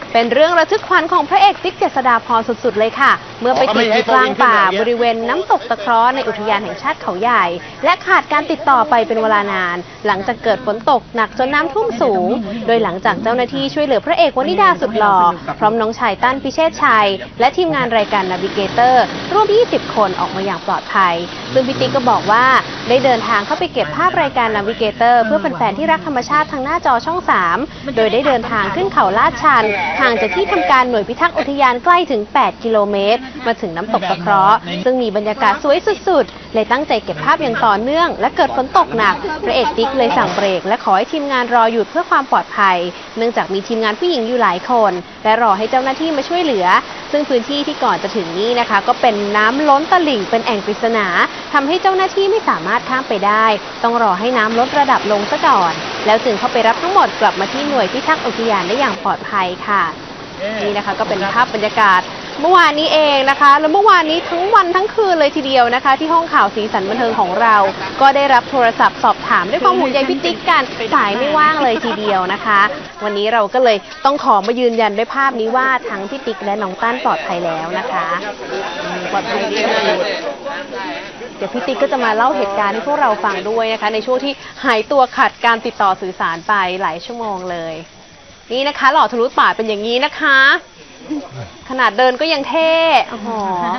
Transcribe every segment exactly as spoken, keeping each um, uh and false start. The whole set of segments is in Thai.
เป็นเรื่องระทึกขวัญของพระเอกติ๊กเจษฎาพรสุดๆเลยค่ะเมื่อไปติดอยู่กลางป่าบริเวณน้ำตกตะเคราะห์ในอุทยานแห่งชาติเขาใหญ่และขาดการติดต่อไปเป็นเวลานานหลังจากเกิดฝนตกหนักจนน้ำท่วมสูงโดยหลังจากเจ้าหน้าที่ช่วยเหลือพระเอกวนิดาสุดหล่อพร้อมน้องชายตั้นพิเชษชัยและทีมงานรายการนาวิเกเตอร์ร่วมยี่สิบคนออกมาอย่างปลอดภัยซึ่งพี่ติ๊กก็บอกว่าได้เดินทางเข้าไปเก็บภาพรายการนาวิเกเตอร์เพื่อแฟนๆที่รักธรรมชาติทางหน้าจอช่องสามโดยได้เดินทางขึ้นเขาลาดชันห่างจากที่ทำการหน่วยพิทักษ์อุทยานใกล้ถึงแปดกิโลเมตรมาถึงน้ำตกตะเคราะห์ซึ่งมีบรรยากาศสวยสุดๆเลยตั้งใจเก็บภาพอย่างต่อเนื่องและเกิดฝนตกหนักพระเอกติ๊กเลยสั่งเบรกและขอให้ทีมงานรอหยุดเพื่อความปลอดภัยเนื่องจากมีทีมงานผู้หญิงอยู่หลายคนและรอให้เจ้าหน้าที่มาช่วยเหลือซึ่งพื้นที่ที่ก่อนจะถึงนี้นะคะก็เป็นน้ำล้นตลิ่งเป็นแอ่งปริศนาทำให้เจ้าหน้าที่ไม่สามารถข้ามไปได้ต้องรอให้น้ำลดระดับลงซะก่อนแล้วจึงเข้าไปรับทั้งหมดกลับมาที่หน่วยพิทักษ์อุทยานได้อย่างปลอดภัยค่ะนี่นะคะก็เป็นภาพบรรยากาศเมื่อวานนี้เองนะคะแล้วเมื่อวานนี้ทั้งวันทั้งคืนเลยทีเดียวนะคะที่ห้องข่าวสีสันบันเทิงของเราก็ได้รับโทรศัพท์สอบถามด้วยความห่วงใยพี่ติ๊กกันสายไม่ว่างเลยทีเดียวนะคะวันนี้เราก็เลยต้องขอมายืนยันด้วยภาพนี้ว่าทั้งพี่ติ๊กและน้องตั้นปลอดภัยแล้วนะคะปลอดภัยดีเดี๋ยวพี่ติ๊กก็จะมาเล่าเหตุการณ์ให้พวกเราฟังด้วยนะคะในช่วงที่หายตัวขาดการติดต่อสื่อสารไปหลายชั่วโมงเลยนี่นะคะหล่อทะลุป่าเป็นอย่างนี้นะคะขนาดเดินก็ยังเท่โอ้โห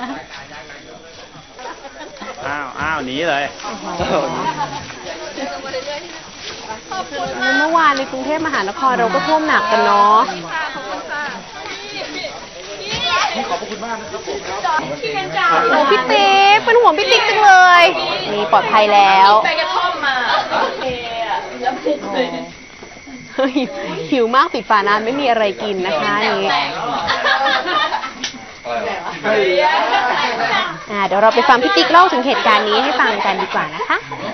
อ้าวอ้าวหนีเลยเมื่อวานในกรุงเทพมหานครเราก็ท่วมหนักกันเนาะขอบคุณมากนะครับผมโอ้พี่ติ๊กเป็นห่วงพี่ติ๊กจังเลยนี่ปลอดภัยแล้วไปกระท่อมมาหิวมากปิดฝาน้ำไม่มีอะไรกินนะคะนี่เดี๋ยวเราไปฟังพี่ติ๊กเล่าถึงเหตุการณ์นี้ให้ฟังกันดีกว่านะคะ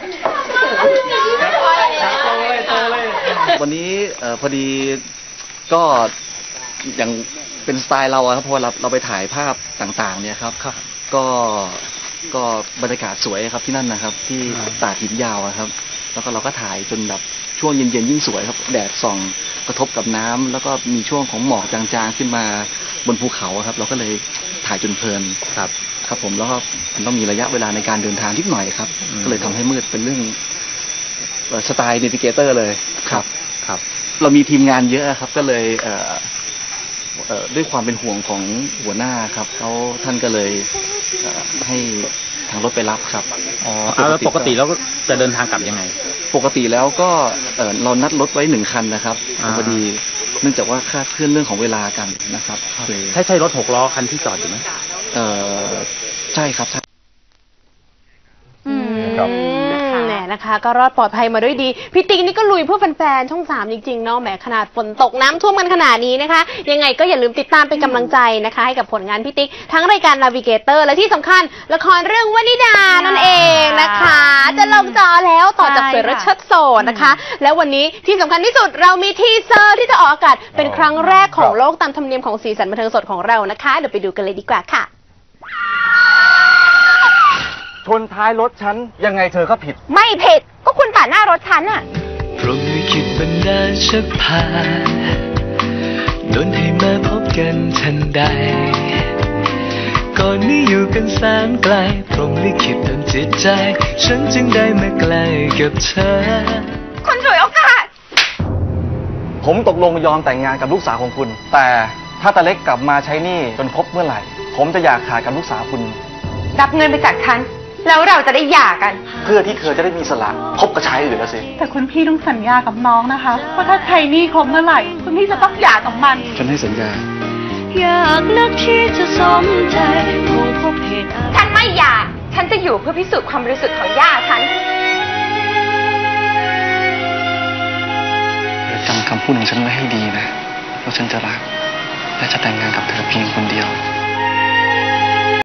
วันนี้พอดีก็อย่างเป็นสไตล์เราครับเพราะเราเราไปถ่ายภาพต่างๆเนี่ยครับก็ก็บรรยากาศสวยครับที่นั่นนะครับที่ตาดหินยาวครับแล้วก็เราก็ถ่ายจนแบบช่วงเย็นๆยิ่งสวยครับแดดส่องกระทบกับน้ำแล้วก็มีช่วงของหมอกจางๆขึ้นมาบนภูเขาครับเราก็เลยถ่ายจนเพลินครับครับผมแล้วก็มันต้องมีระยะเวลาในการเดินทางนิดหน่อยครับก็เลยทำให้มืดเป็นเรื่องสไตล์เนวิเกเตอร์เลยครับครับเรามีทีมงานเยอะครับก็เลยเอ่อเอ่อด้วยความเป็นห่วงของหัวหน้าครับเขาท่านก็เลยให้ทางรถไปรับครับอ๋อแล้วปกติแล้วจะเดินทางกลับยังไงปกติแล้วก็เอ่อเรานัดรถไว้หนึ่งคันนะครับพอดีเนื่องจากว่าคาดเคลื่อนเรื่องของเวลากันนะครับใช่ใช่รถหกล้อคันที่จอดอยู่ไหมเอ่อใช่ครับใช่เนี่ยนะคะก็รอดปลอดภัยมาด้วยดีพี่ติ๊กนี่ก็ลุยเพื่อแฟนๆช่องสามจริงๆเนาะแหมขนาดฝนตกน้ำท่วมกันขนาดนี้นะคะยังไงก็อย่าลืมติดตามเป็นกำลังใจนะคะให้กับผลงานพี่ติ๊กทั้งรายการนาวิเกเตอร์และที่สำคัญละครเรื่องวนิดานั่นเองนะคะจะลงจอแล้วต่อจากสวยรัชโสดนะคะแล้ววันนี้ที่สำคัญที่สุดเรามีทีเซอร์ที่จะออกอากาศเป็นครั้งแรกของโลกตามธรรมเนียมของสีสันบันเทิงสดของเรานะคะเดี๋ยวไปดูกันเลยดีกว่าค่ะชนท้ายรถฉันยังไงเธอก็ผิดไม่ผิดก็คุณปาดหน้ารถฉันอะพรหมลิขิตบันดาลชักพาดลให้มาพบกันทันใดก่อนนี้อยู่กันแสนไกลพรหมลิขิตดลจิตใจฉันจึงได้มาใกล้กับเธอคนสวยโอกาสผมตกลงยอมแต่งงานกับลูกสาวของคุณแต่ถ้าตาเล็กกลับมาใช้หนี้จนครบเมื่อไหร่ผมจะอยากขาดกับลูกสาวคุณรับเงินไปจากฉันแล้วเราจะได้หย่ากันเพื่อที่เธอจะได้มีสละคบกับชายอื่นแล้วสิแต่คุณพี่ต้องสัญญากับน้องนะคะว่าถ้าใช้หนี้ครบเมื่อไหร่คุณพี่จะต้องหย่ากับมันฉันให้สัญญาอยากนักที่จะสมใจคงพบเหตุฉันไม่หย่าฉันจะอยู่เพื่อพิสูจน์ความบริสุทธิ์ของย่าฉันจำคำพูดของฉันไว้ให้ดีนะว่าฉันจะรักและจะแต่งงานกับเธอเพียงคนเดียว